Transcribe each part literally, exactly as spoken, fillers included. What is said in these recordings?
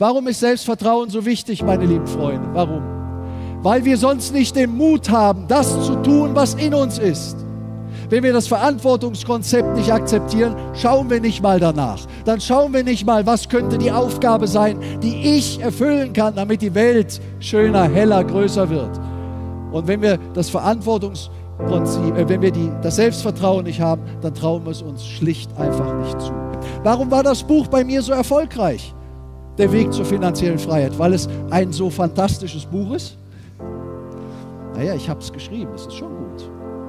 Warum ist Selbstvertrauen so wichtig, meine lieben Freunde? Warum? Weil wir sonst nicht den Mut haben, das zu tun, was in uns ist. Wenn wir das Verantwortungskonzept nicht akzeptieren, schauen wir nicht mal danach. Dann schauen wir nicht mal, was könnte die Aufgabe sein, die ich erfüllen kann, damit die Welt schöner, heller, größer wird. Und wenn wir das Verantwortungsprinzip, äh, wenn wir die, das Selbstvertrauen nicht haben, dann trauen wir es uns schlicht einfach nicht zu. Warum war das Buch bei mir so erfolgreich? Der Weg zur finanziellen Freiheit, weil es ein so fantastisches Buch ist? Naja, ich habe es geschrieben, das ist schon gut.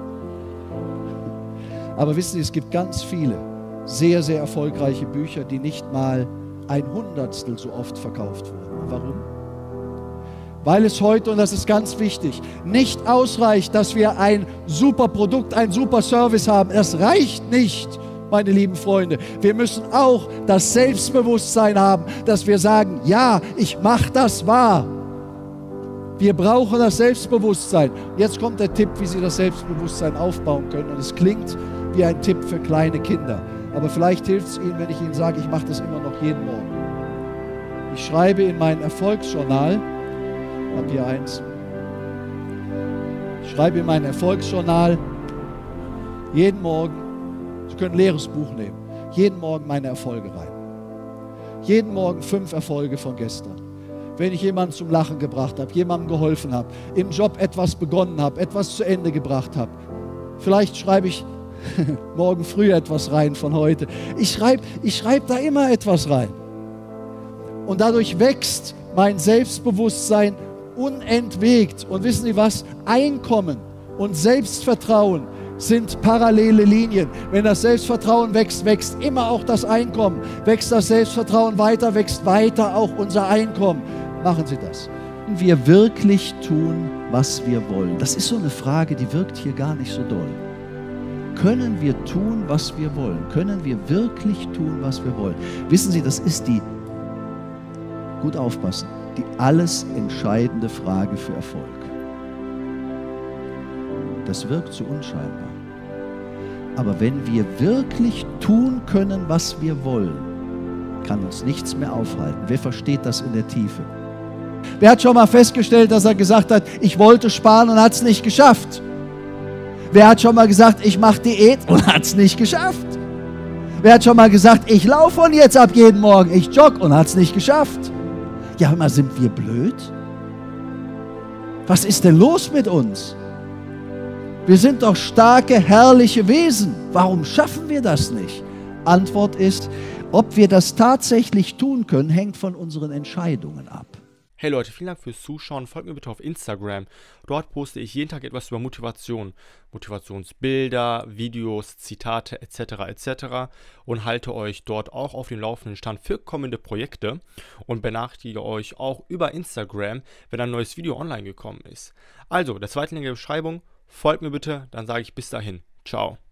Aber wissen Sie, es gibt ganz viele sehr, sehr erfolgreiche Bücher, die nicht mal ein Hundertstel so oft verkauft wurden. Warum? Weil es heute, und das ist ganz wichtig, nicht ausreicht, dass wir ein super Produkt, ein super Service haben. Das reicht nicht, meine lieben Freunde. Wir müssen auch das Selbstbewusstsein haben, dass wir sagen, ja, ich mache das wahr. Wir brauchen das Selbstbewusstsein. Jetzt kommt der Tipp, wie Sie das Selbstbewusstsein aufbauen können. Und es klingt wie ein Tipp für kleine Kinder. Aber vielleicht hilft es Ihnen, wenn ich Ihnen sage, ich mache das immer noch jeden Morgen. Ich schreibe in mein Erfolgsjournal, ich habe hier eins, ich schreibe in mein Erfolgsjournal jeden Morgen, Sie können ein leeres Buch nehmen, jeden Morgen meine Erfolge rein. Jeden Morgen fünf Erfolge von gestern. Wenn ich jemanden zum Lachen gebracht habe, jemandem geholfen habe, im Job etwas begonnen habe, etwas zu Ende gebracht habe. Vielleicht schreibe ich morgen früh etwas rein von heute. Ich schreibe ich schreib da immer etwas rein. Und dadurch wächst mein Selbstbewusstsein unentwegt. Und wissen Sie was? Einkommen und Selbstvertrauen sind parallele Linien. Wenn das Selbstvertrauen wächst, wächst immer auch das Einkommen. Wächst das Selbstvertrauen weiter, wächst weiter auch unser Einkommen. Machen Sie das. Können wir wirklich tun, was wir wollen? Das ist so eine Frage, die wirkt hier gar nicht so doll. Können wir tun, was wir wollen? Können wir wirklich tun, was wir wollen? Wissen Sie, das ist die, gut aufpassen, die alles entscheidende Frage für Erfolg. Das wirkt so unscheinbar. Aber wenn wir wirklich tun können, was wir wollen, kann uns nichts mehr aufhalten. Wer versteht das in der Tiefe? Wer hat schon mal festgestellt, dass er gesagt hat, ich wollte sparen und hat es nicht geschafft? Wer hat schon mal gesagt, ich mache Diät und hat es nicht geschafft? Wer hat schon mal gesagt, ich laufe von jetzt ab jeden Morgen, ich jogge und hat es nicht geschafft? Ja, hör mal, sind wir blöd? Was ist denn los mit uns? Wir sind doch starke, herrliche Wesen. Warum schaffen wir das nicht? Antwort ist, ob wir das tatsächlich tun können, hängt von unseren Entscheidungen ab. Hey Leute, vielen Dank fürs Zuschauen. Folgt mir bitte auf Instagram. Dort poste ich jeden Tag etwas über Motivation. Motivationsbilder, Videos, Zitate et cetera et cetera. Und halte euch dort auch auf dem laufenden Stand für kommende Projekte. Und benachrichtige euch auch über Instagram, wenn ein neues Video online gekommen ist. Also, der zweite Link in der Beschreibung. Folgt mir bitte, dann sage ich bis dahin. Ciao.